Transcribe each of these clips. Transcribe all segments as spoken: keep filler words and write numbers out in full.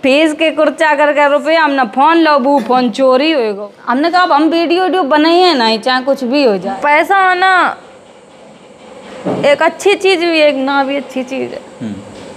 Fees के कुर्चा करके रुपये हमने फोन लो, वो फोन चोरी होएगा। हमने कहा अब हम वीडियो वीडियो बनाइए नहीं, चाहे कुछ भी हो जाए। पैसा आना एक अच्छी चीज़ भी एक ना भी अच्छी चीज़ है।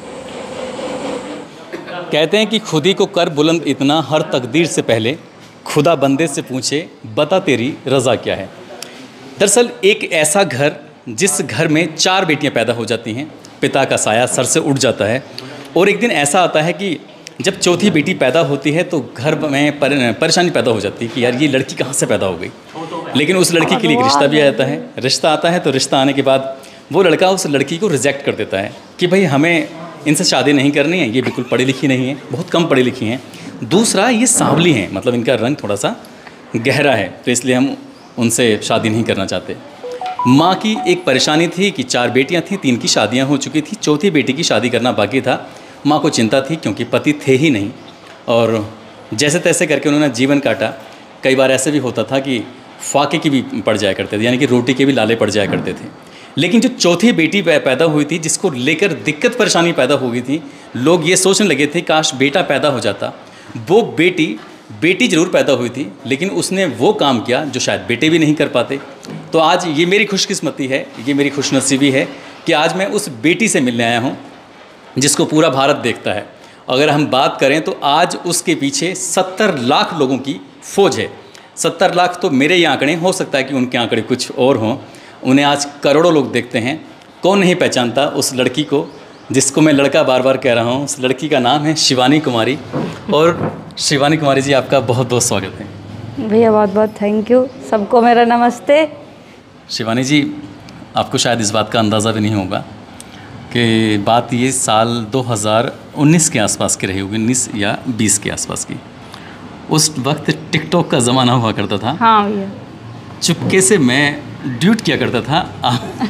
कहते हैं कि खुदी को कर बुलंद इतना, हर तकदीर से पहले खुदा बंदे से पूछे बता तेरी रज़ा क्या है। दरअसल एक ऐसा घर जिस घर में चार बेटियां पैदा हो जाती हैं, पिता का साया सर से उठ जाता है, और एक दिन ऐसा आता है कि जब चौथी बेटी पैदा होती है तो घर में परेशानी पैदा हो जाती है कि यार ये लड़की कहाँ से पैदा हो गई। लेकिन उस लड़की के लिए एक रिश्ता भी आता है। रिश्ता आता है तो रिश्ता आने के बाद वो लड़का उस लड़की को रिजेक्ट कर देता है कि भाई हमें इनसे शादी नहीं करनी है, ये बिल्कुल पढ़ी लिखी नहीं है, बहुत कम पढ़ी लिखी हैं। दूसरा, ये सांवली हैं, मतलब इनका रंग थोड़ा सा गहरा है, तो इसलिए हम उनसे शादी नहीं करना चाहते। माँ की एक परेशानी थी कि चार बेटियां थीं, तीन की शादियां हो चुकी थी, चौथी बेटी की शादी करना बाकी था। माँ को चिंता थी क्योंकि पति थे ही नहीं, और जैसे तैसे करके उन्होंने जीवन काटा। कई बार ऐसे भी होता था कि फाके की भी पड़ जाया करते थे, यानी कि रोटी के भी लाले पड़ जाया करते थे। लेकिन जो चौथी बेटी पैदा हुई थी, जिसको लेकर दिक्कत परेशानी पैदा हो गई थी, लोग ये सोचने लगे थे काश बेटा पैदा हो जाता। वो बेटी बेटी ज़रूर पैदा हुई थी, लेकिन उसने वो काम किया जो शायद बेटे भी नहीं कर पाते। तो आज ये मेरी खुशकिस्मती है, ये मेरी खुशनसीबी है कि आज मैं उस बेटी से मिलने आया हूँ जिसको पूरा भारत देखता है। अगर हम बात करें तो आज उसके पीछे सत्तर लाख लोगों की फ़ौज है। सत्तर लाख तो मेरे ये आंकड़े, हो सकता है कि उनके आंकड़े कुछ और हों। उन्हें आज करोड़ों लोग देखते हैं। कौन नहीं पहचानता उस लड़की को जिसको मैं लड़का बार बार कह रहा हूँ। उस लड़की का नाम है शिवानी कुमारी। और शिवानी कुमारी जी, आपका बहुत बहुत स्वागत है। भैया बहुत बहुत थैंक यू। सबको मेरा नमस्ते। शिवानी जी, आपको शायद इस बात का अंदाज़ा भी नहीं होगा कि बात ये साल दो हज़ार उन्नीस के आसपास की रही होगी, उन्नीस या बीस के आसपास की। उस वक्त टिकटॉक का ज़माना हुआ करता था। हाँ भैया। चुपके से मैं ड्यूट किया करता था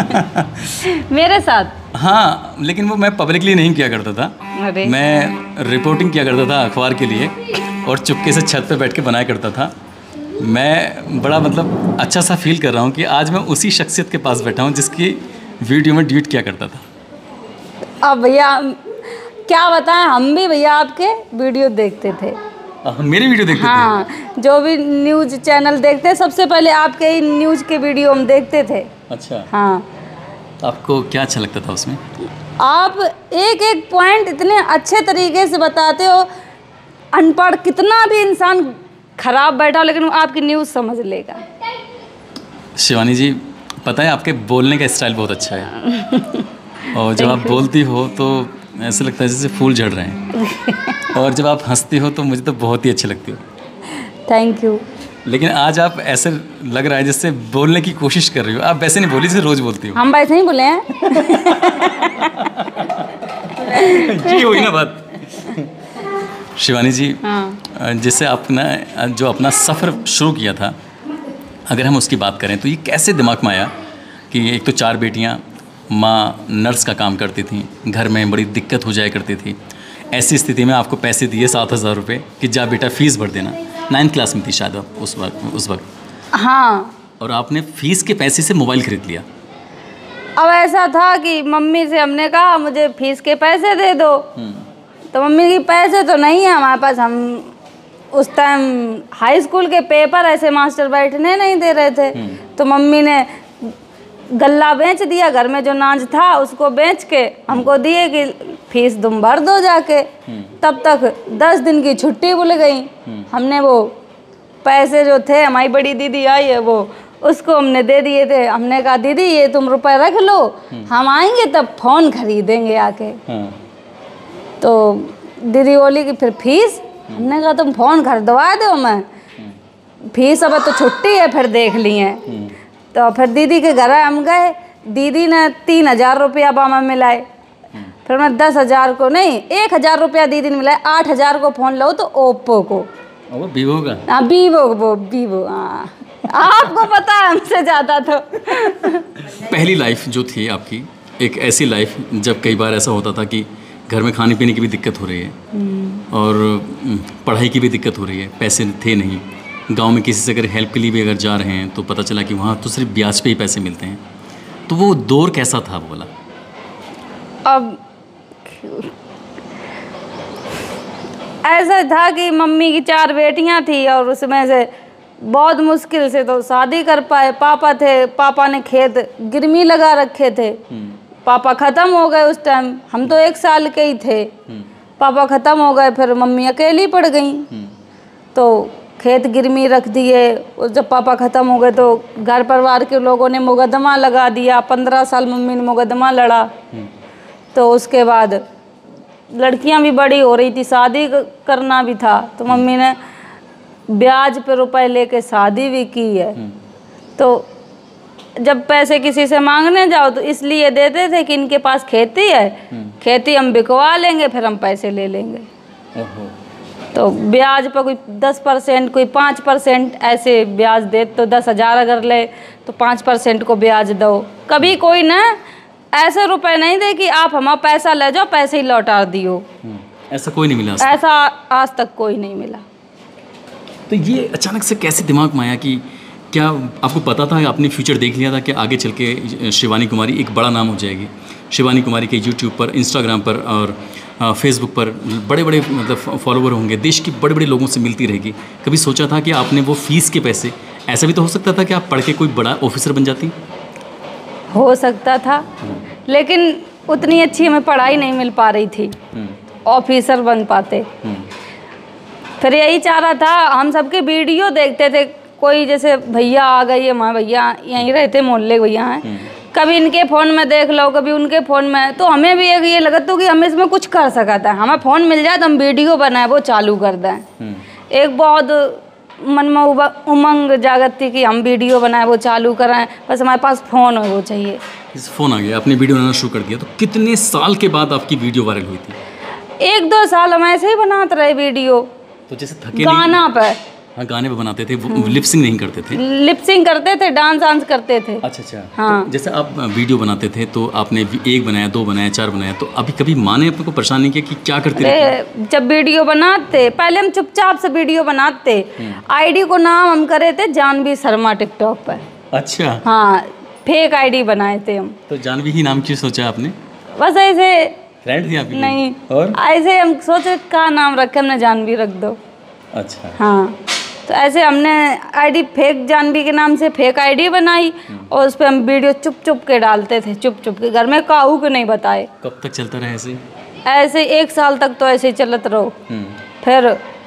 मेरे साथ। हाँ, लेकिन वो मैं पब्लिकली नहीं किया करता था। अरे। मैं रिपोर्टिंग किया करता था अखबार के लिए, और चुपके से छत पे बैठ के बनाया करता था। मैं बड़ा मतलब अच्छा सा फील कर रहा हूँ कि आज मैं उसी शख्सियत के पास बैठा हूँ जिसकी वीडियो में ड्यूट किया करता था। अब भैया क्या बताएं, हम भी भैया आपके वीडियो देखते थे। आ, मेरी वीडियो देखते हाँ, थे? जो भी न्यूज़ चैनल देखते सबसे पहले आपके ही न्यूज़ के वीडियो हम देखते थे। अच्छा। हाँ। आपको क्या अच्छा लगता था उसमें? आप एक एक पॉइंट इतने अच्छे तरीके से बताते हो। अनपढ़ कितना भी इंसान खराब बैठा हो, लेकिन वो आपकी न्यूज़ समझ लेगा। शिवानी जी, पता है आपके बोलने का स्टाइल बहुत अच्छा है। और जब आप बोलती हो तो ऐसा लगता है जैसे फूल झड़ रहे हैं। और जब आप हंसती हो तो मुझे तो बहुत ही अच्छी लगती हो। Thank you. लेकिन आज आप ऐसे लग रहा है जैसे बोलने की कोशिश कर रही हो। आप वैसे नहीं बोली जैसे रोज़ बोलती हो। हम वैसे ही बोले हैं। ये हुई ना बात। शिवानी जी, हाँ। जैसे अपना जो अपना सफ़र शुरू किया था, अगर हम उसकी बात करें तो ये कैसे दिमाग में आया कि एक तो चार बेटियां, माँ नर्स का काम करती थी, घर में बड़ी दिक्कत हो जाया करती थी। ऐसी स्थिति में आपको पैसे दिए सात हज़ार रुपये कि जा बेटा फ़ीस भर देना। नाइन्थ क्लास में थी शायद आप उस वक्त उस वक्त हाँ। और आपने फ़ीस के पैसे से मोबाइल ख़रीद लिया। अब ऐसा था कि मम्मी से हमने कहा मुझे फ़ीस के पैसे दे दो, तो मम्मी की पैसे तो नहीं है हमारे पास। हम उस टाइम हाई स्कूल के पेपर ऐसे मास्टर बैठने नहीं दे रहे थे, तो मम्मी ने गल्ला बेच दिया, घर में जो अनाज था उसको बेच के हमको दिए कि फीस तुम भर दो जाके। तब तक दस दिन की छुट्टी भूल गई। हमने वो पैसे जो थे, हमारी बड़ी दीदी आई है वो, उसको हमने दे दिए थे। हमने कहा दीदी ये तुम रुपए रख लो, हम आएंगे तब फ़ोन खरीदेंगे आके। तो दीदी बोली कि फिर फीस? हमने कहा तुम फ़ोन खरीदवा दो, मैं फीस अब तो छुट्टी है फिर देख लिए। तो फिर दीदी के घर हम गए, दीदी ने तीन हज़ार रुपया बामा मिलाए। फिर मैं दस हज़ार को नहीं, एक हज़ार रुपया दीदी ने मिलाए। आठ हज़ार को फ़ोन लो तो ओप्पो को, वो वीवो का। हाँ वीवो वो वीवो हाँ आपको पता है हमसे ज़्यादा। तो पहली लाइफ जो थी आपकी, एक ऐसी लाइफ जब कई बार ऐसा होता था कि घर में खाने पीने की भी दिक्कत हो रही है और पढ़ाई की भी दिक्कत हो रही है, पैसे थे नहीं। गांव में किसी से अगर हेल्प के लिए भी अगर जा रहे हैं तो पता चला कि वहाँ तो सिर्फ ब्याज पे ही पैसे मिलते हैं। तो वो दौर कैसा था वो वाला? अब ऐसा था कि मम्मी की चार बेटियां थी और उसमें से बहुत मुश्किल से तो शादी कर पाए। पापा थे, पापा ने खेत गिरवी लगा रखे थे। पापा ख़त्म हो गए उस टाइम, हम तो एक साल के ही थे। पापा ख़त्म हो गए, फिर मम्मी अकेली पड़ गई। तो खेत गिरवी रख दिए। और जब पापा ख़त्म हो गए तो घर परिवार के लोगों ने मुकदमा लगा दिया। पंद्रह साल मम्मी ने मुकदमा लड़ा। तो उसके बाद लड़कियां भी बड़ी हो रही थी, शादी करना भी था, तो मम्मी ने ब्याज पे रुपए लेके शादी भी की है। तो जब पैसे किसी से मांगने जाओ तो इसलिए देते थे कि इनके पास खेती है, खेती हम बिकवा लेंगे, फिर हम पैसे ले लेंगे। तो ब्याज पर कोई दस परसेंट, कोई पाँच परसेंट ऐसे ब्याज दे। तो दस हज़ार अगर ले तो पाँच परसेंट को ब्याज दो। कभी कोई ना ऐसे रुपए नहीं दे कि आप हमारा पैसा ले जाओ, पैसे ही लौटा दियो। ऐसा कोई नहीं मिला? ऐसा आज तक कोई नहीं मिला। तो ये अचानक से कैसे दिमाग में आया कि क्या आपको पता था, आपने फ्यूचर देख लिया था कि आगे चल के शिवानी कुमारी एक बड़ा नाम हो जाएगी? शिवानी कुमारी के यूट्यूब पर, इंस्टाग्राम पर और फेसबुक पर बड़े बड़े मतलब फॉलोवर होंगे, देश के बड़े बड़े लोगों से मिलती रहेगी। कभी सोचा था कि आपने वो फीस के पैसे, ऐसा भी तो हो सकता था कि आप पढ़ के कोई बड़ा ऑफिसर बन जाती? हो सकता था, लेकिन उतनी अच्छी हमें पढ़ाई नहीं मिल पा रही थी, ऑफिसर बन पाते। फिर यही चाह रहा था, हम सबके वीडियो देखते थे। कोई जैसे भैया आ गए, हमारे भैया यहीं रहते, मोहल्ले भैया हैं, कभी इनके फ़ोन में देख लो, कभी उनके फ़ोन में। तो हमें भी एक ये लगा तो कि हमें इसमें कुछ कर सकता है, हमें फ़ोन मिल जाए तो हम वीडियो बनाए वो चालू कर दें। एक बहुत मन में उमंग जागत थी कि हम वीडियो बनाए वो चालू कराएं, बस हमारे पास फ़ोन हो वो चाहिए। इस फ़ोन आ गया, आपने वीडियो बनाना शुरू कर दिया। तो कितने साल के बाद आपकी वीडियो वायरल हुई थी? एक दो साल हम ऐसे ही बनाते रहे वीडियो। तो जैसे थके गाना पे, हाँ गाने पे बनाते थे, वो लिपसिंग नहीं करते थे? लिपसिंग करते थे, डांस डांस करते थे। अच्छा अच्छा। हाँ। तो जैसे आप वीडियो बनाते थे तो आपने एक बनाया, दो बनाया, चार बनाया, तो अभी कभी माँ ने आपको परेशान नहीं किया कि क्या करते रहते? जब वीडियो बनाते पहले हम चुपचाप से वीडियो बनाते। आईडी को नाम हम करे थे जानवी शर्मा टिकटॉक पर। अच्छा। हाँ, फेक आईडी बनाए थे हम। तो जानवी ही नाम क्यों सोचा आपने? बस ऐसे फ्रेंड थी आपकी? नहीं, और ऐसे हम सोचे क्या नाम रखे, हमने जानवी रख दो। अच्छा। हाँ, तो ऐसे हमने आईडी फेक जानवी के नाम से फेक आईडी बनाई और उस पर हम वीडियो चुप चुप के डालते थे, चुप चुप के, घर में काहू को नहीं बताए। कब तक चलता रहा ऐसे? ऐसे एक साल तक तो ऐसे ही चलत रहो। फिर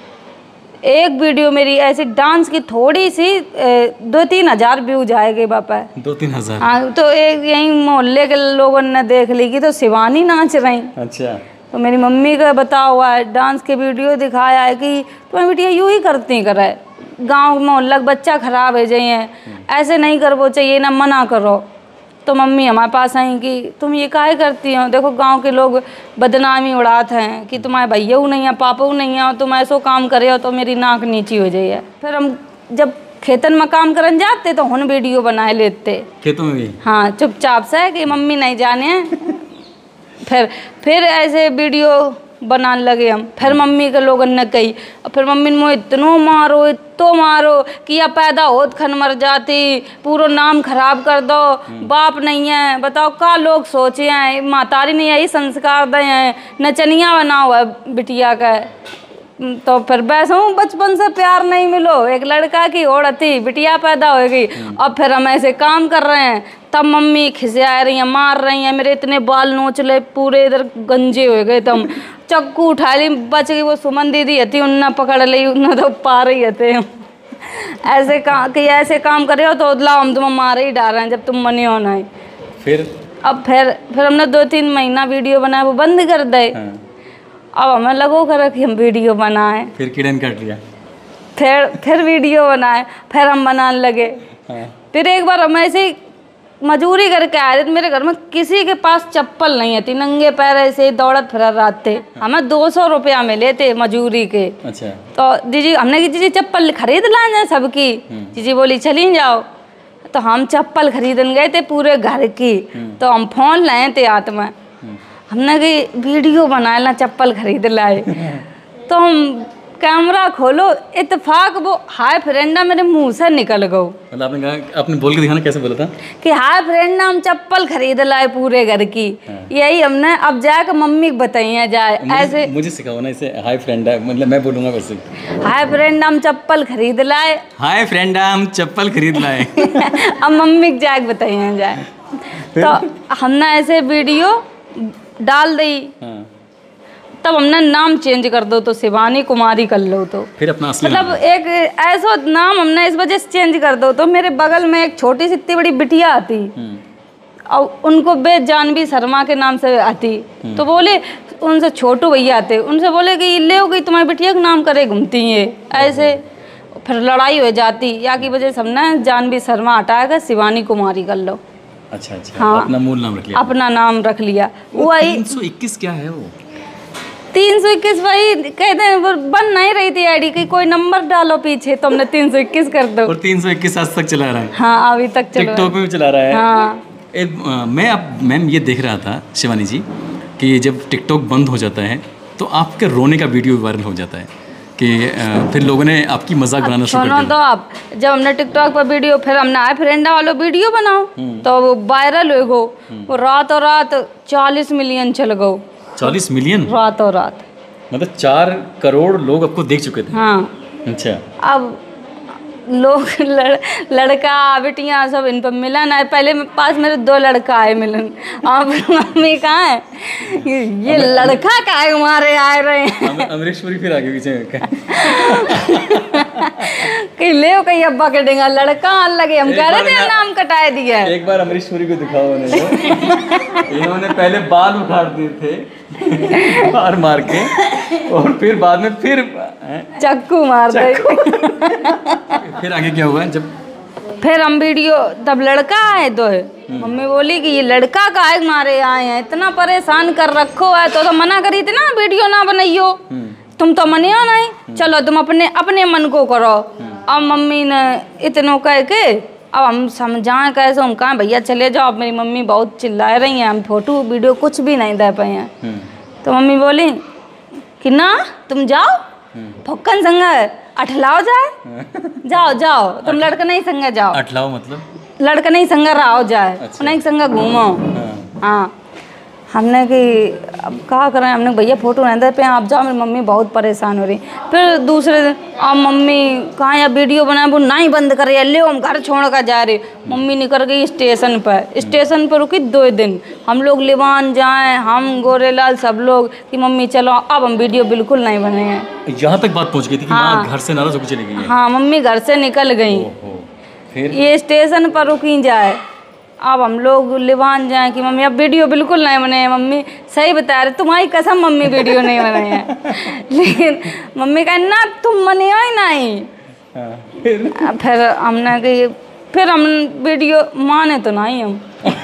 एक वीडियो मेरी ऐसी डांस की थोड़ी सी दो तीन हजार व्यूज आएंगे बापा। दो तीन हजार? हाँ, तो एक यही मोहल्ले के लोगों ने देख ली कि तो शिवानी नाच रही। अच्छा। तो मेरी मम्मी का बता हुआ है, डांस के वीडियो दिखाया है कि तुम्हारी बेटिया यूँ ही करती करे, गांव मोहल्ला बच्चा खराब है जाइए, ऐसे नहीं करवो चाहिए ना, मना करो। तो मम्मी हमारे पास आई कि तुम ये काहे करती हो, देखो गांव के लोग बदनामी उड़ाते हैं कि तुम्हारे भैया नहीं है, पापा नहीं है, और तुम ऐसो काम करे हो तो मेरी नाक नीची हो जाइए। फिर हम जब खेतन में काम करन जाते तो हम वीडियो बनाए लेते खेतों में भी। हाँ, चुपचाप से कि मम्मी नहीं जाने। फिर फिर ऐसे वीडियो बनाने लगे हम। फिर मम्मी के लोगन ने कही, और फिर मम्मी ने मुझे इतनो मारो, इतो मारो कि या पैदा होत खन मर जाती, पूरा नाम खराब कर दो, बाप नहीं है, बताओ का लोग सोचे हैं, मातारी नहीं यही संस्कार दे हैं, नचनिया बना हुआ है बिटिया का। तो फिर वैसे हूँ बचपन से प्यार नहीं मिलो, एक लड़का की ओर थी, बिटिया पैदा हो गई, और फिर हम ऐसे काम कर रहे हैं, तब मम्मी खिसिया रही हैं, मार रही हैं, मेरे इतने बाल नोच ले, पूरे इधर गंजे हो गए। तम चक्कू उठा ली, बच गई। वो सुमन दीदी थी, उन्हें पकड़ ली, उन्हें तो पा रही थे। ऐसे काम कि ऐसे काम करे हो तो लाओ हम तुम्हें मार ही डाल रहे हैं जब तुम मनी हो नहीं। फिर अब फिर फिर हमने दो तीन महीना वीडियो बनाया, वो बंद कर दे। अब हमें लगो कर कि हम वीडियो बनाए। फिर किरण काट लिया। फिर फिर वीडियो बनाए, फिर हम बनाने लगे। हाँ। फिर एक बार हम ऐसे मजूरी करके आए थे, मेरे घर में किसी के पास चप्पल नहीं थी, नंगे पैर ऐसे दौड़त फिर रहे थे। हमें दो सौ रुपया मिले थे मजूरी के। अच्छा। तो जीजी हमने की जीजी चप्पल खरीद लाए सबकी। जीजी बोली चली जाओ। तो हम चप्पल खरीदन गए थे पूरे घर की। तो हम फोन लाए थे हाथ में, हमने कि वीडियो बनाए ना, चप्पल खरीद लाए। तो हम कैमरा खोलो, इत्तेफाक वो हाय फ्रेंडा मेरे मुंह से निकल गो। मतलब आपने कहा, आपने बोल के दिखाना, कैसे बोला था कि हाय फ्रेंडा हम चप्पल खरीद लाए पूरे घर की। हाँ। यही हमने अब जाकर मम्मी को बताइए जाए। मुझे, ऐसे मुझे सिखाओ ना इसे, हाय फ्रेंडा, मतलब मैं बोलूँगा वैसे, हाय फ्रेंडा हम चप्पल खरीद लाए, हाय फ्रेंडा हम चप्पल खरीद लाए। अब मम्मी को जाके बताइए जाए। तो हमने ऐसे वीडियो डाल दी। हाँ। तब हमने नाम चेंज कर दो तो शिवानी कुमारी कर लो, तो फिर अपना असली मतलब एक ऐसा नाम हमने इस वजह से चेंज कर दो तो मेरे बगल में एक छोटी सी इतनी बड़ी बिटिया आती और उनको बे जानवी शर्मा के नाम से आती, तो बोले उनसे छोटू भैया आते, उनसे बोले कि ले हो गई तुम्हारी बिटिया का नाम करे घूमती है ऐसे, फिर लड़ाई हो जाती। या की वजह से हमने जानवी शर्मा हटा कर शिवानी कुमारी कर लो। अच्छा अच्छा। हाँ, अपना मूल नाम रख लिया, अपना नाम रख लिया। वही तीन सौ इक्कीस क्या है वो? तीन सौ इक्कीस वही कहते हैं, वो बन नहीं रही थी आईडी की, कोई नंबर डालो पीछे तो हमने तीन सौ इक्कीस कर दो। और तीन सौ इक्कीस आज तक चला रहा है? हाँ अभी तक चला, टिकटॉक में भी चला रहा है। हाँ। ए, आ, मैं अब मैम ये देख रहा था शिवानी जी कि जब टिकटॉक बंद हो जाता है तो आपके रोने का वीडियो वायरल हो जाता है कि आ, फिर लोगों ने आपकी मजाक बनाना शुरू कर दिया। तो आप जब हमने टिकटॉक पर वीडियो, फिर हमने आए फ्रेंडा वालों वीडियो बनाओ तो वो वायरल हो गो, वो रातों रात चालीस मिलियन चल गो। चालीस मिलियन रातों रात, मतलब चार करोड़ लोग आपको देख चुके थे? हाँ। अच्छा। अब लोग लड़, लड़का बेटियां सब इन पर मिलन आए, पहले पास मेरे दो लड़का आए मिलन, अब मम्मी कहाँ है, ये लड़का का है हमारे आए रहे हैं। अमरीशपुरी फिर आगे पीछे कहीं ले कहीं अब्बा के डेंगा लड़का लगे, हम कह रहे थे नाम कटाए दिया। एक बार अमरीशपुरी को दिखाओ उन्हें, इन्होंने पहले बाल उखाड़ दिए थे मार मार के, और फिर बाद में फिर चक्कू मार दे। फिर आगे क्या हुआ? जब फिर हम वीडियो, तब लड़का आए दो है, मम्मी बोली कि ये लड़का का है मारे आए हैं, इतना परेशान कर रखो है, तो, तो मना करी थी ना वीडियो ना बनाइयो, तुम तो मनियो नहीं, चलो तुम अपने अपने मन को करो। अब मम्मी ने इतनों कह के अब हम समझाएं कैसे, हम कहाँ भैया चले जाओ, अब मेरी मम्मी बहुत चिल्ला रही हैं, हम फोटो वीडियो कुछ भी नहीं दे पाए हैं। तो मम्मी बोली कि ना तुम जाओ फक्कन संग अठलाओ जाए, जाओ जाओ तुम लड़का नहीं संग जाओ। अठलाओ मतलब लड़का नहीं संग रहो जाए। अच्छा। उन्हें संग घूमो। हाँ हमने कि अब कहा करें, हमने भैया फोटो नहीं दे पे आप जाओ, मेरी मम्मी बहुत परेशान हो रही। फिर दूसरे दिन अब मम्मी कहाँ या वीडियो बनाए, वो नहीं बंद करे, ले हम घर छोड़ कर जा रहे। मम्मी निकल गई स्टेशन पर, स्टेशन पर रुकी दो दिन, हम लोग लिवान जाएं, हम गोरेलाल सब लोग कि मम्मी चलो अब हम वीडियो बिल्कुल नहीं बनाएंगे। यहाँ तक बात पहुँच गई थी कि हाँ, माँ घर से नाराज होकर चली गई है। हाँ मम्मी घर से निकल गई, फिर ये स्टेशन पर रुकी जाए, अब हम लोग लिवान जाएं कि मम्मी अब वीडियो बिल्कुल नहीं बनाए। मम्मी सही बता रहे, तुम्हारी कसम मम्मी वीडियो नहीं बनाए हैं। लेकिन मम्मी कहा ना तुम बने ही नहीं। हाँ, फिर फिर हमने कि फिर हम वीडियो माने तो नहीं, हम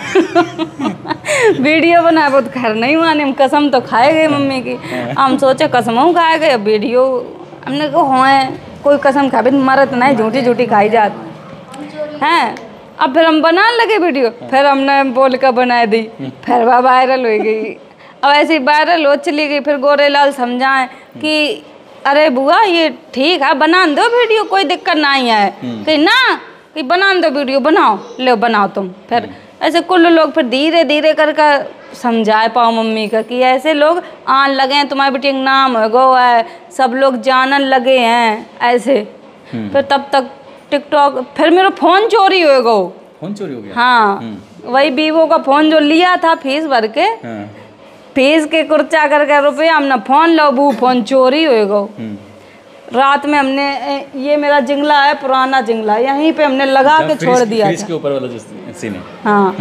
वीडियो बनाए वो तो खैर नहीं माने, हम कसम तो खाए गए मम्मी की। हम सोचे कसम खाए गए, वीडियो हमने कहा है कोई कसम खा भी मरत नहीं, झूठी झूठी खाई जाती हैं। अब फिर हम बनाने लगे वीडियो, फिर हमने बोल कर बना दी, फिर वह वायरल हो गई। अब ऐसे वायरल हो चली गई। फिर गोरेलाल समझाएं कि अरे बुआ ये ठीक है, बना दो वीडियो, कोई दिक्कत नहीं है, कि ना कि बना दो वीडियो, बनाओ ले बनाओ तुम। फिर ऐसे कुल लोग फिर धीरे धीरे करके समझाए पाओ मम्मी का कि ऐसे लोग आने लगे हैं, तुम्हारी बेटी का नाम है गो है, सब लोग जानन लगे हैं ऐसे। फिर तब तक टिकटॉक, फिर मेरा फ़ोन चोरी हो गो। फ़ोन चोरी हो गया? हाँ वही वीवो का फ़ोन जो लिया था फीस भर के, हाँ। फीस के कुर्चा करके रुपया हमने फ़ोन लो, वो फ़ोन चोरी हो गो। रात में हमने ये मेरा जिंगला है, पुराना जिंगला, यहीं पे हमने लगा के छोड़ दिया था। के ऊपर वाला जो सीन है। हाँ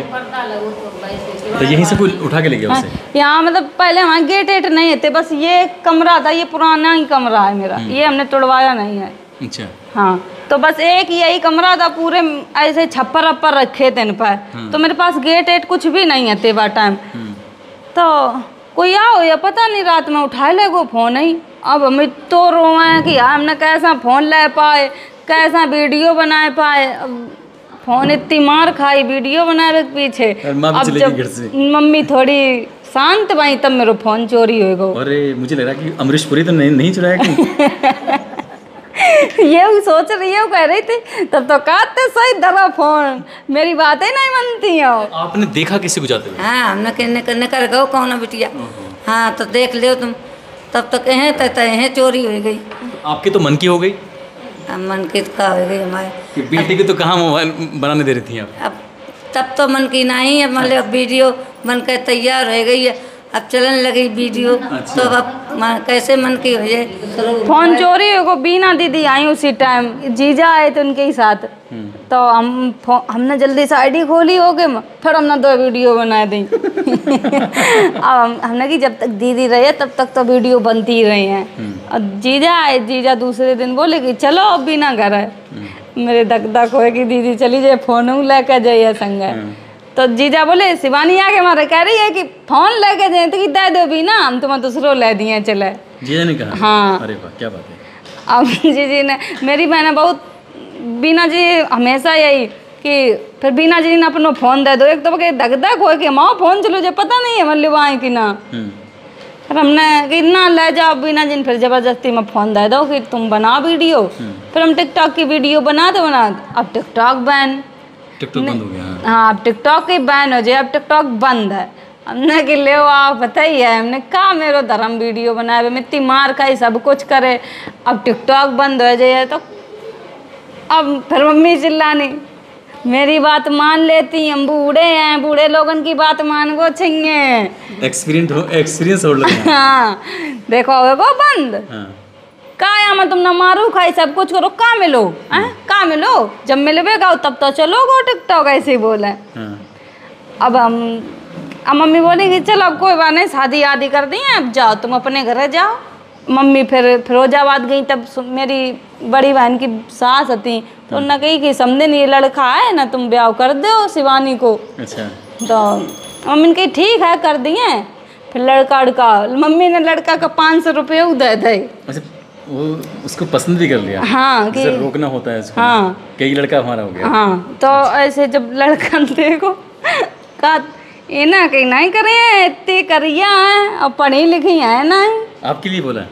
तो यहीं से कोई उठा के ले गया उसे? यहाँ मतलब पहले हमारे गेट एट नहीं थे, बस ये कमरा था, ये पुराना ही कमरा है मेरा, ये हमने तोड़वाया नहीं है। अच्छा। हाँ तो बस एक यही कमरा था, पूरे ऐसे छप्पर अप्पर रखे थे इन पर। हाँ। तो मेरे पास गेट एट कुछ भी नहीं है तेबा टाइम। तो कोई आओ या पता नहीं, रात में उठाए ले गो फ़ोन ही। अब हम तो रोए कि यार हमने कैसा फ़ोन ले पाए, कैसा वीडियो बनाए पाए। अब फ़ोन इतनी मार खाई वीडियो बनाए के पीछे। अब जब मम्मी थोड़ी शांत भाई तब मेरा फोन चोरी हो गो। अरे मुझे लग रहा है कि अमरीश पुरी तो नहीं नहीं चुराया कहीं। ये सोच रही है, कह रही थी तब तो कहते सही दरा फोन, मेरी बातें नहीं मनती हो। आपने देखा किसी को जाते हुए? हाँ हमने कहने करने कर गो कौन बिटिया, हाँ तो देख लियो तुम, तब तक कहें तो कहें चोरी हो गई। आपकी तो मन की हो गई, अब मन की तो का हो गई हमारे कि बेटी की तो कहाँ मोबाइल बनाने दे रही थी आप? अब तब तो मन की नहीं, अब मतलब वीडियो बन कर तैयार हो गई है, अब चलने लगी वीडियो। अच्छा। तो अब मन, कैसे मन की हो जाए। फोन चोरी हो गो, बीना दीदी आई उसी टाइम, जीजा आए थे उनके ही साथ, तो हम हमने जल्दी से आईडी खोली हो गए, फिर हमने दो वीडियो बनाए दी। अब हम हमने कि जब तक दीदी रहे तब तक तो वीडियो बनती ही रही हैं। और जीजा आए, जीजा दूसरे दिन बोले कि चलो अब बीना घर है। मेरे दक दक हो कि दीदी चली जाए, फोन लेके जाइए संग। तो जीजा बोले शिवानी आके मारे कह रही है कि फोन लेके जाए तो कि दे दो भी ना, हम तुम्हें दूसरों ले दिए चले। जीजा ने कहा? हाँ। अरे वाह क्या बात है। अब जीजी ने, मेरी बहन बहुत, बीना जी हमेशा यही कि फिर बीना जी ने अपना फोन दे दो, एक तो धक धक हो कि माओ फोन चलो जो पता नहीं है मतलब वहाँ कि ना। फिर हमने कि ना ले जाओ बीना जी ने, फिर जबरदस्ती में फ़ोन दे दो कि तुम बना वीडियो। फिर हम टिकटॉक की वीडियो बना दो बना, अब टिकटॉक बैन, टिकटॉक बंद हो गया। हाँ अब टिकटॉक ही बैन हो जाए, अब टिकटॉक बंद है। हमने कि ले आप पता ही है, हमने कहा मेरा धर्म वीडियो बनाए, मैं इतनी मार खाई सब कुछ करे, अब टिकटॉक बंद हो जाए तो अब फिर मम्मी चिल्लानी, मेरी बात मान लेती, हम बूढ़े हैं, बूढ़े लोगन की बात मान को चाहिए। एक्सपीरियंस हो एक्सपीरियंस हो लगा। हाँ देखो वो बंद। हाँ। का मैं तुम ना मारू खाई सब कुछ करो, का मिलो हैं का मिलो, जब मिलवेगा तब तो चलो गो टिकटॉक, ऐसे ही बोले। हाँ। अब हम अब मम्मी बोलेगी चलो अब कोई बात नहीं, शादी आदि कर दी है, अब जाओ तुम अपने घर जाओ। मम्मी फिर फिरोजाबाद गई, तब मेरी बड़ी बहन की सास थी, तो उन्होंने कही कि समझे ये लड़का है ना, तुम ब्याह कर दो शिवानी को। अच्छा। तो मम्मी ने कही ठीक है कर दिए। फिर लड़का लड़का मम्मी ने लड़का का पाँच सौ रुपये दे दे। अच्छा वो उसको पसंद भी कर लिया। हाँ कि रोकना होता है इसको। हाँ कई लड़का हमारा हो गया। हाँ तो ऐसे जब लड़का देखो का ये ना कहीं नहीं करे इतनी करिया है और पढ़ी लिखी है ना, आपके लिए बोला।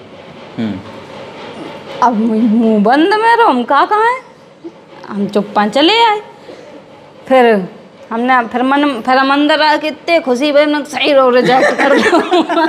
अब मुंह बंद में रो, हम कहा कहाँ है, हम चुप्पा चले आए। फिर हमने फिर मन फिर हम अंदर आके इतने खुशी भाई हमने सही रो रिजेक्ट कर दो।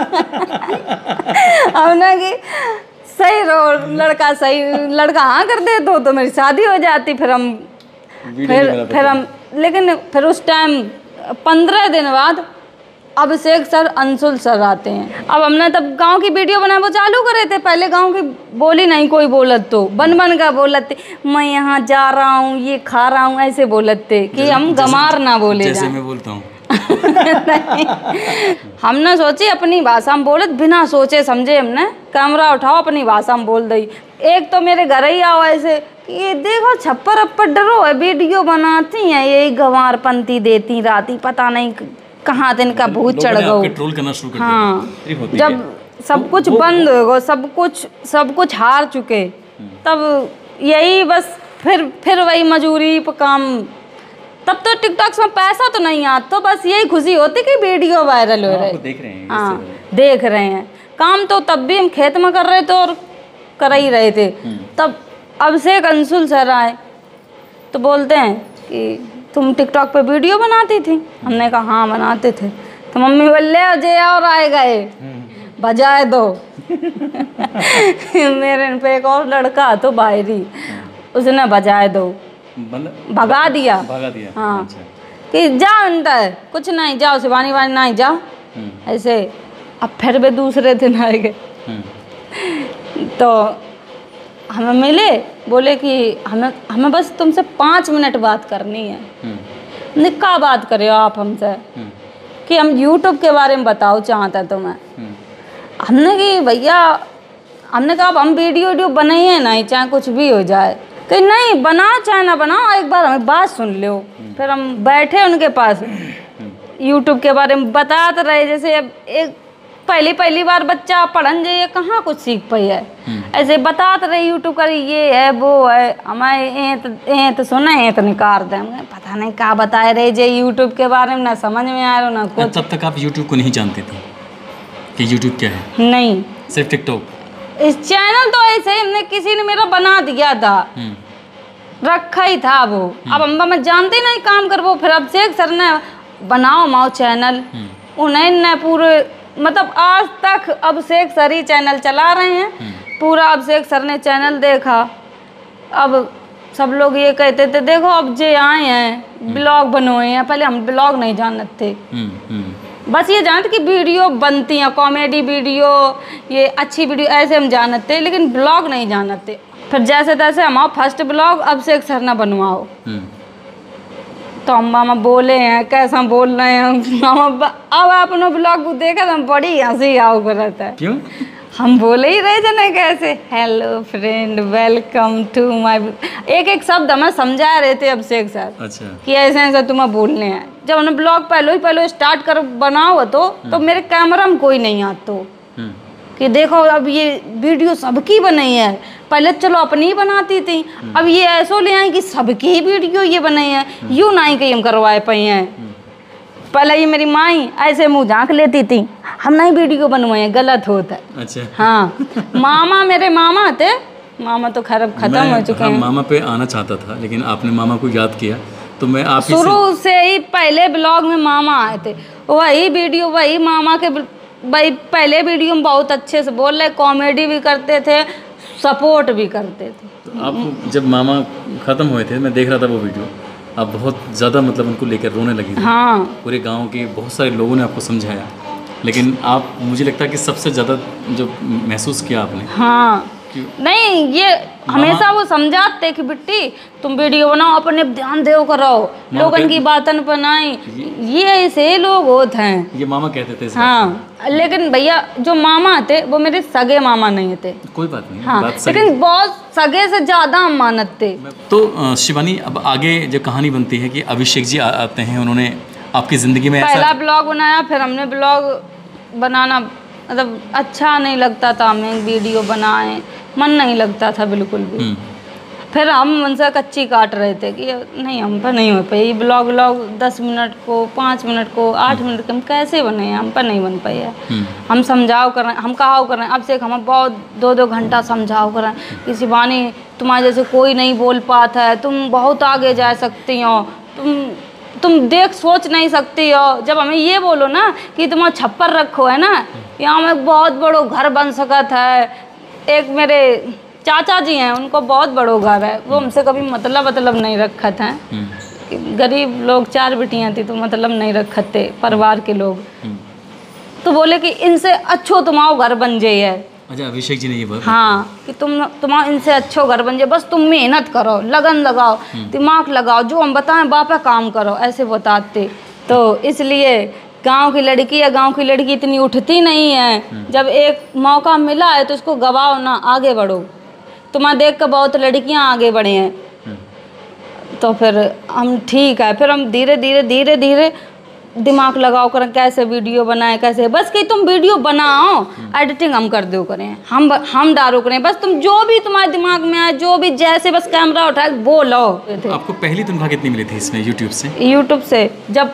हमने कि सही रो लड़का सही लड़का हाँ कर दे तो, तो मेरी शादी हो जाती। फिर हम फिर फिर हम लेकिन फिर उस टाइम पंद्रह दिन बाद अभिषेक सर अंशुल सर आते हैं। अब हमने तब गांव की वीडियो बनाए वो चालू करे थे, पहले गांव की बोली नहीं कोई बोलत, तो बन बन का बोलते मैं यहाँ जा रहा हूँ ये खा रहा हूँ ऐसे बोलते कि हम गमार ना बोले जैसे मैं बोलता हूँ। हमने सोची अपनी भाषा में बोले बिना सोचे समझे, हमने कैमरा उठाओ अपनी भाषा में बोल दी। एक तो मेरे घर ही आओ ऐसे ये देखो छप्पर अप्पर डरो है वीडियो बनाती हैं, यही गंवार पंती देती राती पता नहीं कहाँ दिन का भूत चढ़ गो। ट्रोल करना शुरू कर हाँ जब सब कुछ बंद हो गो, सब कुछ सब कुछ हार चुके, तब यही बस फिर फिर वही मजूरी पर काम। तब तो टिकटॉक में पैसा तो नहीं आता, तो बस यही खुशी होती कि वीडियो वायरल हो रहे देख रहे हैं। हाँ देख रहे हैं। काम तो तब भी हम खेत में कर रहे थे और कर ही रहे थे। तब अभिषेक अंशुल सर आए तो बोलते हैं कि तुम टिकटॉक पे वीडियो बनाती थी। हमने कहा हाँ बनाते थे। तो मम्मी बोले जे और आए गए बजाए दो। मेरे पे एक और लड़का तो बाहरी, उसने बजाए दो भगा दिया भगा दिया। हाँ अच्छा। कि जाओ अंता है कुछ नहीं, जाओ शिवानी वानी नहीं जाओ ऐसे। अब फिर भी दूसरे दिन आए गए तो हमें मिले, बोले कि हमें हमें बस तुमसे पाँच मिनट बात करनी है। हमने क्या बात करे हो आप हमसे, कि हम यूट्यूब के बारे में बताओ चाहता तुम्हें। हमने कि भैया हमने कहा अब हम वीडियो वीडियो बनाइए नहीं चाहे कुछ भी हो जाए, कि नहीं बनाओ चाहे ना बनाओ एक बार हमें बात सुन लो। फिर हम बैठे उनके पास यूट्यूब के बारे में बताते रहे। जैसे अब एक पहली पहली बार बच्चा पढ़न जाइए कहाँ कुछ सीख पाई है। ऐसे बतात रहे यूट्यूब कर ये है वो है, हमारे एत एत सुने एत निकाल दें, पता नहीं क्या बताए रहे जे यूट्यूब के बारे में, ना समझ में आ रहा ना कुछ। तब तक आप यूट्यूब को नहीं जानते थे कि यूट्यूब क्या है? नहीं, सिर्फ टिकटॉक। इस चैनल तो ऐसे ही हमने किसी ने मेरा बना दिया था, रखा ही था वो। अब अम्बा मैं जानते नहीं काम कर वो, फिर अभिषेक सर ने बनाओ माओ चैनल, उन्हें ने पूरे मतलब आज तक अभिषेक सर ही चैनल चला रहे हैं, पूरा अभिषेक सर ने चैनल देखा। अब सब लोग ये कहते थे देखो अब जे आए हैं ब्लॉग बनवाए हैं, पहले हम ब्लॉग नहीं जानते थे, बस ये जानते कि वीडियो बनती हैं, कॉमेडी वीडियो, ये अच्छी वीडियो ऐसे हम जानते, लेकिन ब्लॉग नहीं जानते। फिर जैसे तैसे हमारा फर्स्ट ब्लॉग अभिषेक सर ने बनवाओ, तो हम मामा बोले हैं कैसा बोल रहे हैं हम, अब अपना ब्लॉग देखा तो हम बड़ी हंसी आओ करता है। क्यों? हम बोले ही रहे थे कैसे hello friend welcome to my, एक एक शब्द हमें समझा रहे थे अभिषेक सर। अच्छा। कि ऐसे ऐसे तुम्हें बोलने हैं। जब हमने ब्लॉग पहले ही पहले स्टार्ट कर बनाओ तो तो मेरे कैमरा में कोई नहीं आता कि देखो अब ये वीडियो सबकी बनाई है, पहले चलो अपनी ही बनाती थी, अब ये ऐसो ले आए कि सबकी ही वीडियो ये बनाई है, यूँ ना ही कहीं हम करवाए पाए हैं। पहले ये मेरी माई ऐसे मुंह झाँक लेती थी, हम नहीं वीडियो बनवाए हैं, गलत होता है। अच्छा। हाँ, मामा मेरे मामा थे, मामा तो खैर खत्म हो चुके हैं। मामा पे आना चाहता था लेकिन आपने मामा को याद किया तो मैं आप शुरू से ही पहले ब्लॉग में मामा आए थे, वही वीडियो वही मामा के भाई पहले वीडियो में बहुत अच्छे से बोल रहे, कॉमेडी भी करते थे, सपोर्ट भी करते थे। तो आप जब मामा ख़त्म हुए थे मैं देख रहा था वो वीडियो, आप बहुत ज़्यादा मतलब उनको लेकर रोने लगी थी। हाँ। पूरे गांव के बहुत सारे लोगों ने आपको समझाया, लेकिन आप मुझे लगता है कि सबसे ज़्यादा जो महसूस किया आपने। हाँ। नहीं ये हमेशा वो समझाते कि बिट्टी तुम वीडियो बनाओ अपने ध्यान दो करो, लोगन की बातन पर नहीं, ये ऐसे लोग होते हैं, ये मामा कहते थे। हाँ, लेकिन भैया जो मामा थे वो मेरे सगे मामा नहीं थे। कोई बात नहीं। हाँ, बात लेकिन बहुत सगे से ज्यादा हम मानते। तो शिवानी अब आगे जो कहानी बनती है कि अभिषेक जी आते हैं, उन्होंने आपकी जिंदगी में पहला ब्लॉग बनाया, फिर हमने ब्लॉग बनाना मतलब अच्छा नहीं लगता था, हमें वीडियो बनाए मन नहीं लगता था बिल्कुल भी। फिर हम उनसे कच्ची काट रहे थे कि नहीं हम पर नहीं हो पाई ब्लॉग व्लॉग दस मिनट को पाँच मिनट को आठ मिनट के हम कैसे बने, हम पर नहीं बन पाई है। हम समझाओ कर रहे हैं, हम कहाओ कर रहे हैं, अब से हम बहुत दो दो घंटा समझाओ कर रहे हैं कि शिवानी तुम्हारे जैसे कोई नहीं बोल पाता है, तुम बहुत आगे जा सकती हो, तुम तुम देख सोच नहीं सकती हो। जब हमें ये बोलो ना कि तुम छप्पर रखो है ना, यहाँ में बहुत बड़ो घर बन सकता है। एक मेरे चाचा जी हैं, उनको बहुत बड़ो घर है, वो हमसे कभी मतलब मतलब नहीं रखा था। गरीब लोग चार बेटियां थी तो मतलब नहीं रखते परिवार के लोग, तो बोले कि इनसे अच्छो तुम्हारा घर बन जाइए। अच्छा, अभिषेक जी ने ये बोला? हाँ, कि तुम तुम्हारा इनसे अच्छो घर बन जाए, बस तुम मेहनत करो, लगन लगाओ, दिमाग लगाओ, जो हम बताएं बापा काम करो, ऐसे बताते। तो इसलिए गांव की लड़की है, गांव की लड़की इतनी उठती नहीं है, जब एक मौका मिला है तो उसको गवाओ ना, आगे बढ़ो। तुम्हारा देख कर बहुत लड़कियां आगे बढ़े हैं, तो फिर हम ठीक है, फिर हम धीरे धीरे धीरे धीरे दिमाग लगाओ करें कैसे वीडियो बनाए, कैसे बस कि तुम वीडियो बनाओ, एडिटिंग हम कर दो करें, हम हम डालो करें, बस तुम जो भी तुम्हारे दिमाग में आए, जो भी जैसे बस कैमरा उठाए बोलो। आपको पहली तनख्वाह कितनी मिली थी इसमें यूट्यूब से? यूट्यूब से जब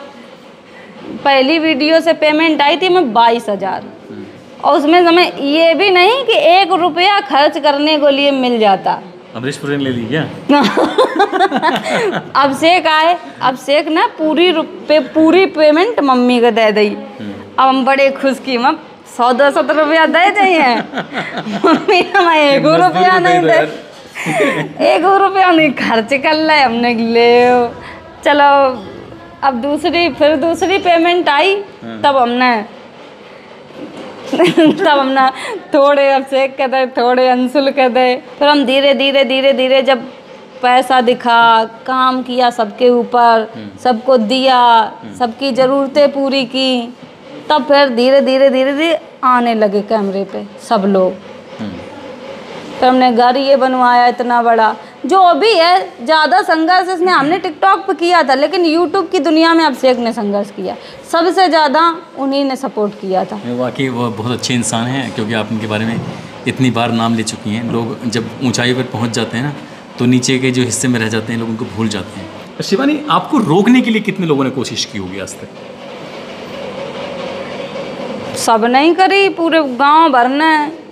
पहली वीडियो से पेमेंट आई थी मैं बाईस हजार, और उसमें हमें ये भी नहीं कि एक रुपया खर्च करने को लिए मिल जाता। अमरीश पुरी ने ले ली क्या? अभिषेक आए, अभिषेक ना पूरी रुपये पूरी पेमेंट मम्मी को दे दी। अब हम बड़े खुश की मैं सौ दो सौ रुपया दे दिए, मम्मी हमें एक रुपया नहीं दे, एक रुपया नहीं खर्च कर ले हमने, ले चलो। अब दूसरी फिर दूसरी पेमेंट आई, तब हमने तब हमने थोड़े अभिषेक के दे, थोड़े अंशुल के दे, फिर हम धीरे धीरे धीरे धीरे जब पैसा दिखा, काम किया सबके ऊपर, सबको दिया, सबकी ज़रूरतें पूरी की, तब फिर धीरे धीरे धीरे धीरे आने लगे कैमरे पे सब लोग। फिर हमने घर ये बनवाया इतना बड़ा, जो भी है ज़्यादा संघर्ष इसने हमने टिकटॉक पे किया था, लेकिन यूट्यूब की दुनिया में अभिषेक ने संघर्ष किया, सबसे ज़्यादा उन्हीं ने सपोर्ट किया था। वाकई वो बहुत अच्छे इंसान हैं, क्योंकि आप उनके बारे में इतनी बार नाम ले चुकी हैं। लोग जब ऊंचाई पर पहुंच जाते हैं ना, तो नीचे के जो हिस्से में रह जाते हैं लोग उनको भूल जाते हैं। शिवानी, आपको रोकने के लिए कितने लोगों ने कोशिश की होगी आज तक? सब नहीं करी, पूरे गांव भर ने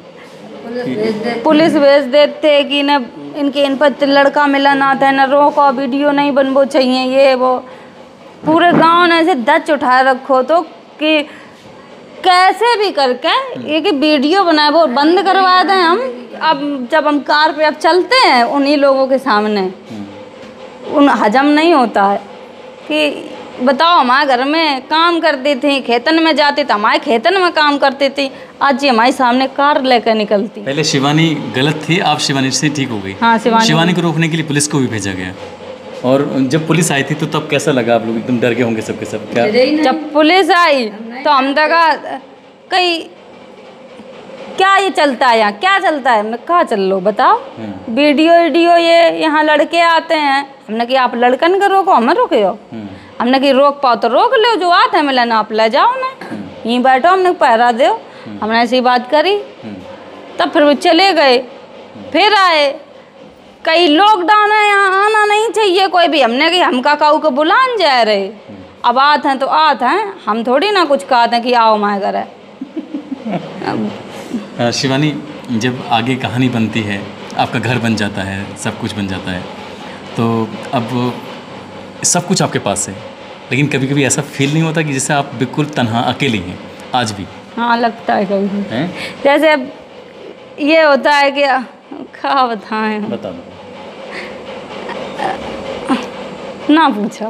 पुलिस भेज देते कि न इनके इन पर लड़का मिला ना था, न रोको, वीडियो नहीं बनबो चाहिए, ये वो। पूरे गांव ने ऐसे दच उठाए रखो तो कि कैसे भी करके ये कि वीडियो बनाए वो बंद करवा दें हम। अब जब हम कार पे अब चलते हैं उन्हीं लोगों के सामने, उन हजम नहीं होता है कि बताओ, हमारे घर में काम करती थी, खेतन में जाती तो हमारे खेतन में काम करती थी, आज ये हमारे सामने कार लेकर निकलती। पहले शिवानी गलत थी, आप शिवानी से ठीक हो गई। हाँ, शिवानी शिवानी को रोकने के लिए पुलिस को भी भेजा गया। और जब पुलिस आई थी तो तब कैसा लगा? आप लोग एकदम डर गए होंगे सबके सब, क्या? जब पुलिस आई तो हम तक कई क्या ये चलता है, यहाँ क्या चलता है? मैं कहा चल लो बताओ, वीडियो वीडियो ये यहाँ लड़के आते हैं। हमने कि आप लड़कन के रोको, हमें रोके हो। हमने कि रोक पाओ तो रोक लो, जो आते हैं मिलन आप ले जाओ ना, यहीं बैठो, हमने पहरा दो। हमने ऐसी बात करी, तब फिर वो चले गए। फिर आए कई लॉकडाउन है, यहाँ आना नहीं चाहिए कोई भी। हमने कि हम का काऊ को बुलान जा रहे, अब आते हैं तो आते हैं, हम थोड़ी ना कुछ कहते हैं कि आओ हमारे घर है। शिवानी, जब आगे कहानी बनती है, आपका घर बन जाता है, सब कुछ बन जाता है, तो अब सब कुछ आपके पास है, लेकिन कभी कभी ऐसा फील नहीं होता कि जैसे आप बिल्कुल तन्हा अकेली हैं आज भी? हाँ, लगता है कभी। जैसे अब ये होता है कि क्या बताएं, बता दो ना पूछो।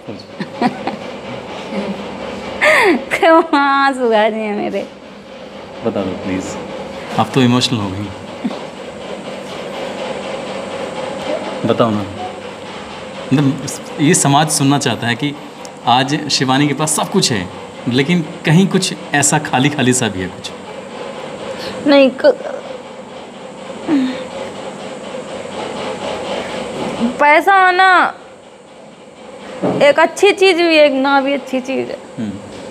क्यों आंसू आ रहे हैं मेरे? बता दो प्लीज़, आप तो इमोशनल हो गई, बताओ ना। मतलब ये समाज सुनना चाहता है कि आज शिवानी के पास सब कुछ है, लेकिन कहीं कुछ ऐसा खाली खाली सा भी है कुछ नहीं। क... पैसा आना एक अच्छी चीज भी है, एक ना भी अच्छी चीज है।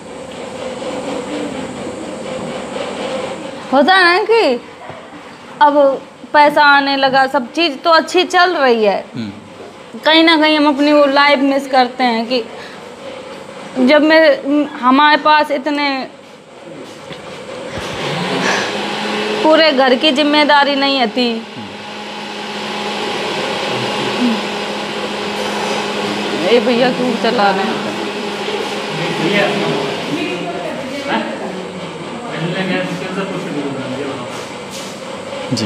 होता है ना कि अब पैसा आने लगा, सब चीज तो अच्छी चल रही है, कहीं ना कहीं हम अपनी वो लाइफ मिस करते हैं कि जब मैं हमारे पास इतने पूरे घर की जिम्मेदारी नहीं थी। ए भैया क्यों चला रहे हैं? जी,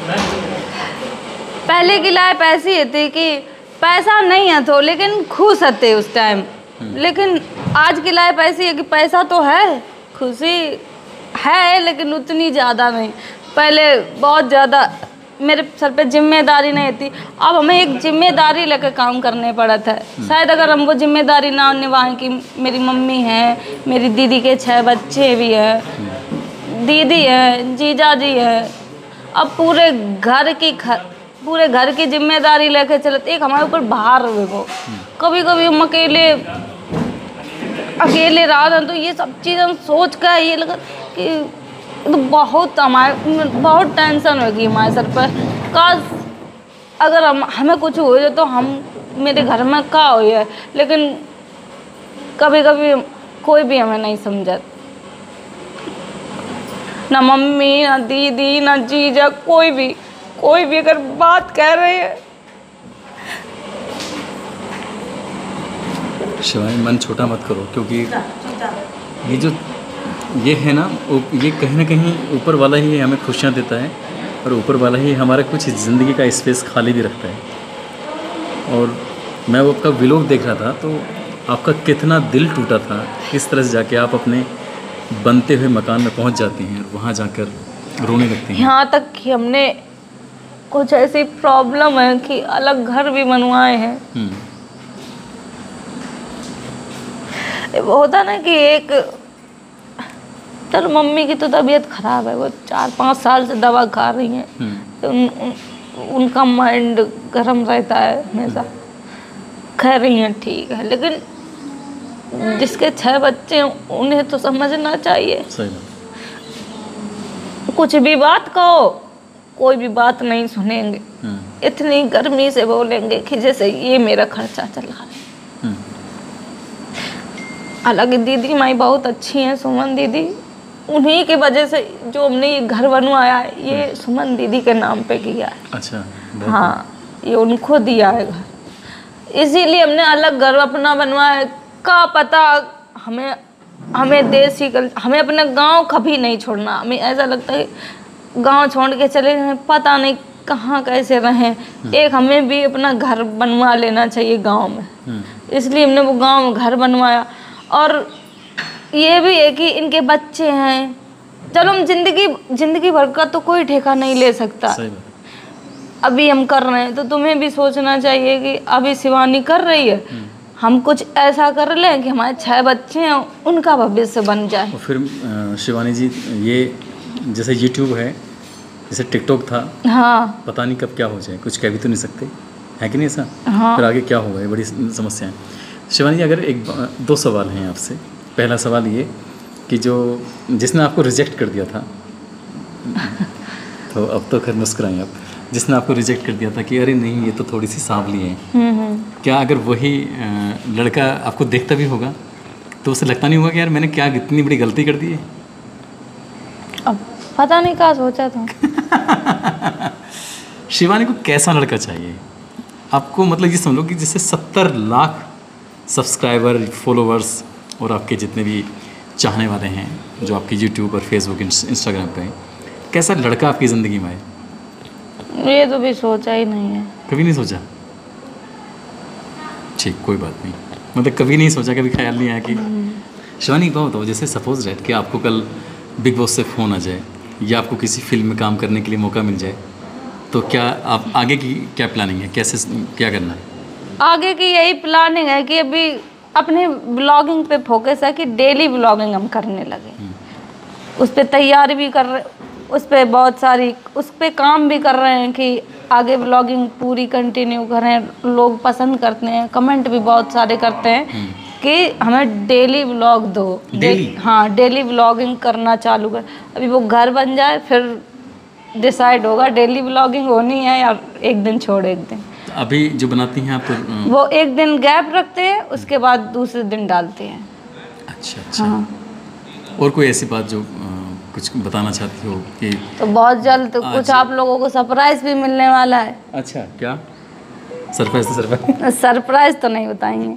पहले की लाइफ ऐसी थी कि पैसा नहीं है तो लेकिन खुश थे उस टाइम, लेकिन आज की लाइफ ऐसी है कि पैसा तो है, खुशी है, लेकिन उतनी ज़्यादा नहीं। पहले बहुत ज़्यादा मेरे सर पे जिम्मेदारी नहीं थी, अब हमें एक जिम्मेदारी लेकर काम करने पड़ा था। शायद अगर हम वो जिम्मेदारी ना निभाएं कि मेरी मम्मी है, मेरी दीदी के छह बच्चे भी हैं, दीदी है, जीजा जी है, अब पूरे घर की घर पूरे घर की जिम्मेदारी लेकर चलते, एक हमारे ऊपर भार है वो। कभी कभी हम अकेले अकेले रहा था तो ये सब चीज़ हम सोच कर ये लगा कि तो बहुत हमारे बहुत टेंशन होगी हमारे सर पर। काश अगर हम हमें कुछ हो जाए तो हम मेरे घर में क्या हो जाए, लेकिन कभी कभी कोई भी हमें नहीं समझा, ना मम्मी, ना दीदी, ना जीजा, कोई भी कोई भी अगर बात कह रहे हैं। शिवानी, मन छोटा मत करो, क्योंकि ये जो ये है ना, ये कहीं ना कहीं ऊपर वाला ही हमें खुशियाँ देता है, और ऊपर वाला ही हमारे कुछ ज़िंदगी का स्पेस खाली भी रखता है। और मैं वो आपका व्लॉग देख रहा था तो आपका कितना दिल टूटा था, किस तरह से जाके आप अपने बनते हुए मकान में पहुंच जाती हैं और वहाँ जाकर रोने लगती हैं। यहाँ तक कि हमने कुछ ऐसी प्रॉब्लम है कि अलग घर भी बनवाए हैं। वो होता ना कि एक तर मम्मी की तो तबीयत खराब है, वो चार पाँच साल से दवा खा रही हैं, तो उनका माइंड गर्म रहता है हमेशा। खैर रही हैं ठीक है, लेकिन जिसके छह बच्चे हैं उन्हें तो समझना चाहिए। सही बात। कुछ भी बात कहो, कोई भी बात नहीं सुनेंगे, इतनी गर्मी से बोलेंगे कि जैसे ये मेरा खर्चा चला है। हालांकि दीदी माई बहुत अच्छी हैं, सुमन दीदी, उन्हीं की वजह से जो हमने ये घर बनवाया है ये सुमन दीदी के नाम पे किया है। अच्छा। हाँ, ये उनको दिया है घर, इसीलिए हमने अलग घर अपना बनवाया है। का पता हमें हमें देश ही कर, हमें अपना गांव कभी नहीं छोड़ना। हमें ऐसा लगता है गांव छोड़ के चले जाएं, पता नहीं कहाँ कैसे रहें। एक हमें भी अपना घर बनवा लेना चाहिए गांव में, इसलिए हमने वो गांव में घर बनवाया। और ये भी है कि इनके बच्चे हैं, चलो हम जिंदगी जिंदगी भर का तो कोई ठेका नहीं ले सकता। सही बात। अभी हम कर रहे हैं तो तुम्हें भी सोचना चाहिए कि अभी शिवानी कर रही है, हम कुछ ऐसा कर लें कि हमारे छह बच्चे हैं उनका भविष्य बन जाए। और फिर अ, शिवानी जी, ये जैसे यूट्यूब है, जैसे टिकटॉक था, हाँ, पता नहीं कब क्या हो जाए, कुछ कह भी तो नहीं सकते, है कि नहीं ऐसा? हाँ। फिर आगे क्या होगा, ये बड़ी समस्या है। शिवानी जी, अगर एक दो सवाल हैं आपसे। पहला सवाल ये कि जो जिसने आपको रिजेक्ट कर दिया था तो अब तो खैर मुस्कुराएं आप, जिसने आपको रिजेक्ट कर दिया था कि अरे नहीं ये तो थोड़ी सी सांवली है, क्या अगर वही लड़का आपको देखता भी होगा तो उसे लगता नहीं होगा कि यार मैंने क्या इतनी बड़ी गलती कर दी है? अब पता नहीं क्या सोचा था। शिवानी को कैसा लड़का चाहिए आपको? मतलब ये समझ लो कि जैसे सत्तर लाख सब्सक्राइबर, फॉलोवर्स और आपके जितने भी चाहने वाले हैं जो आपके यूट्यूब और फेसबुक, इंस्टाग्राम पे, कैसा लड़का आपकी ज़िंदगी में आए? ये तो भी सोचा ही नहीं है। कभी नहीं सोचा? ठीक, कोई बात नहीं, मतलब कभी नहीं सोचा, कभी ख्याल नहीं आया कि शिवानी एक बात बताओ, जैसे सपोज रैट कि आपको कल बिग बॉस से फ़ोन आ जाए या आपको किसी फिल्म में काम करने के लिए मौका मिल जाए, तो क्या आप आगे की क्या प्लानिंग है, कैसे क्या करना है? आगे की यही प्लानिंग है कि अभी अपने ब्लॉगिंग पे फोकस है कि डेली ब्लॉगिंग हम करने लगे, उस पर तैयारी भी कर रहे, उस पर बहुत सारी उस पर काम भी कर रहे हैं कि आगे ब्लॉगिंग पूरी कंटिन्यू करें। लोग पसंद करते हैं, कमेंट भी बहुत सारे करते हैं कि हमें डेली ब्लॉग दो। डेली? हाँ, डेली ब्लॉगिंग करना चालू कर। अभी वो घर बन जाए फिर डिसाइड होगा डेली ब्लॉगिंग होनी है या एक दिन छोड़ एक दिन। अभी जो बनाती हैं आप तो वो एक दिन गैप रखते हैं, उसके बाद दूसरे दिन डालते हैं। अच्छा अच्छा। हाँ। और कोई ऐसी बात जो आ, कुछ बताना चाहती हो कि? तो बहुत जल्द तो कुछ आप लोगों को सरप्राइज भी मिलने वाला है। अच्छा, क्या सरप्राइज? तो सरप्राइज सरप्राइज तो नहीं बताएंगे।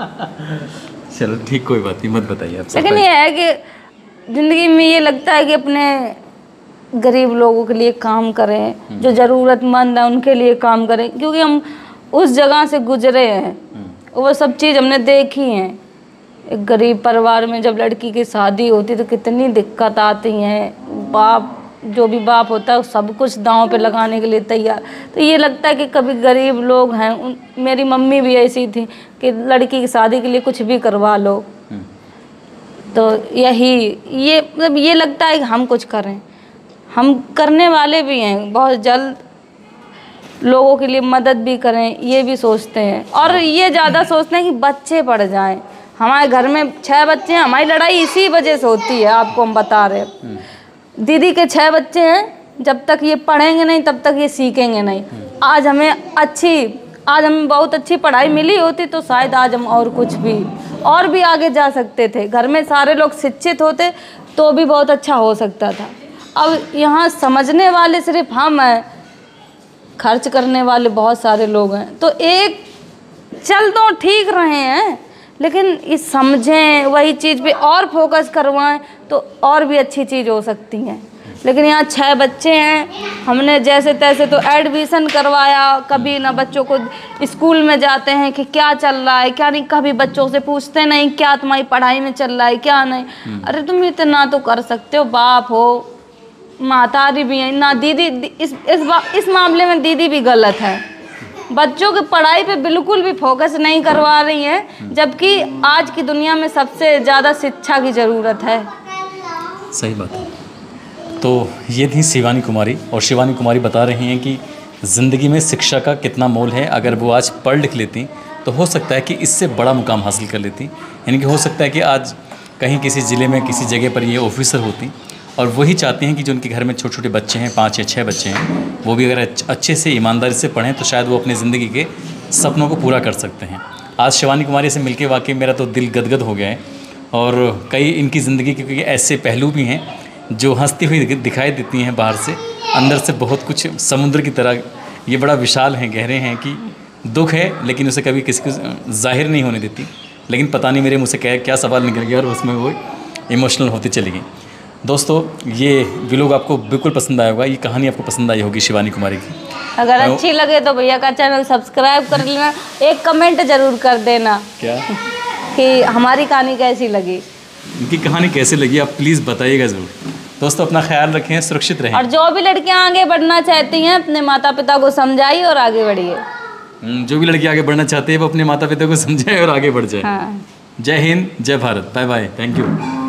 चलो ठीक, कोई बात नहीं, मत बताइए आप। लेकिन ये है कि ज़िंदगी में ये लगता है कि अपने गरीब लोगों के लिए काम करें, जो ज़रूरतमंद है उनके लिए काम करें, क्योंकि हम उस जगह से गुजरे हैं, वो सब चीज़ हमने देखी हैं। एक गरीब परिवार में जब लड़की की शादी होती तो कितनी दिक्कत आती हैं, बाप जो भी बाप होता है सब कुछ दांव पे लगाने के लिए तैयार। तो ये लगता है कि कभी गरीब लोग हैं, उन मेरी मम्मी भी ऐसी थी कि लड़की की शादी के लिए कुछ भी करवा लो। तो यही ये मतलब ये लगता है कि हम कुछ करें, हम करने वाले भी हैं, बहुत जल्द लोगों के लिए मदद भी करें, ये भी सोचते हैं। और ये ज़्यादा सोचते हैं कि बच्चे पढ़ जाएं। हमारे घर में छः बच्चे हैं, हमारी लड़ाई इसी वजह से होती है, आपको हम बता रहे हैं। दीदी के छः बच्चे हैं, जब तक ये पढ़ेंगे नहीं तब तक ये सीखेंगे नहीं। आज हमें अच्छी आज हमें बहुत अच्छी पढ़ाई मिली होती तो शायद आज हम और कुछ भी और भी आगे जा सकते थे। घर में सारे लोग शिक्षित होते तो भी बहुत अच्छा हो सकता था। अब यहाँ समझने वाले सिर्फ हम हैं, खर्च करने वाले बहुत सारे लोग हैं। तो एक चल तो ठीक रहे हैं, लेकिन इस समझें, वही चीज़ पे और फोकस करवाएं तो और भी अच्छी चीज़ हो सकती हैं। लेकिन यहाँ छः बच्चे हैं, हमने जैसे तैसे तो एडमिशन करवाया, कभी ना बच्चों को स्कूल में जाते हैं कि क्या चल रहा है क्या नहीं, कभी बच्चों से पूछते नहीं क्या तुम्हारी पढ़ाई में चल रहा है क्या नहीं। अरे तुम इतना तो कर सकते हो, बाप हो, मातारी भी हैं ना। दीदी इस इस इस मामले में दीदी भी गलत है, बच्चों की पढ़ाई पे बिल्कुल भी फोकस नहीं करवा रही हैं, जबकि आज की दुनिया में सबसे ज़्यादा शिक्षा की ज़रूरत है। सही बात है। तो ये थी शिवानी कुमारी, और शिवानी कुमारी बता रही हैं कि ज़िंदगी में शिक्षा का कितना मोल है। अगर वो आज पढ़ लिख लेती तो हो सकता है कि इससे बड़ा मुकाम हासिल कर लेती, यानी कि हो सकता है कि आज कहीं किसी ज़िले में किसी जगह पर ये ऑफिसर होती। और वही चाहती हैं कि जो उनके घर में छोटे छोटे बच्चे हैं, पाँच या छः बच्चे हैं, वो भी अगर अच्छे से ईमानदारी से पढ़ें तो शायद वो अपनी ज़िंदगी के सपनों को पूरा कर सकते हैं। आज शिवानी कुमारी से मिलके वाकई मेरा तो दिल गदगद हो गया है। और कई इनकी ज़िंदगी के ऐसे पहलू भी हैं जो हंसती हुई दिखाई देती हैं बाहर से, अंदर से बहुत कुछ समुद्र की तरह ये बड़ा विशाल हैं, गहरे हैं कि दुख है लेकिन उसे कभी किसी को जाहिर नहीं होने देती। लेकिन पता नहीं मेरे मुँह से क्या क्या सवाल निकल गया और उसमें वो इमोशनल होती चली गई। दोस्तों, ये व्लॉग आपको बिल्कुल पसंद आया होगा, ये कहानी आपको पसंद आई होगी शिवानी कुमारी की। अगर अच्छी लगे तो भैया का चैनल सब्सक्राइब कर लेना, एक कमेंट जरूर कर देना क्या कि हमारी कहानी कैसी लगी, इनकी कहानी कैसे लगी, आप प्लीज़ बताइएगा ज़रूर। दोस्तों, अपना ख्याल रखें, सुरक्षित रहें। और जो भी लड़कियां आगे बढ़ना चाहती हैं अपने माता पिता को समझाइए और आगे बढ़िए। जो भी लड़की आगे बढ़ना चाहती है वो अपने माता पिता को समझाए और आगे बढ़ जाए। हाँ। जय हिंद, जय Bharat, bye bye, thank you.